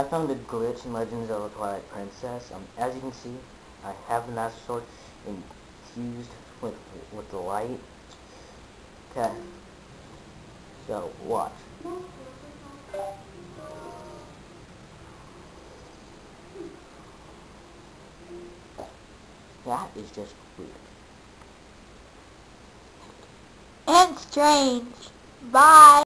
found a glitch in Legends of the Twilight Princess. As you can see, I have the Master Sword infused with the light. Okay. So watch. That is just weird. And strange. Bye.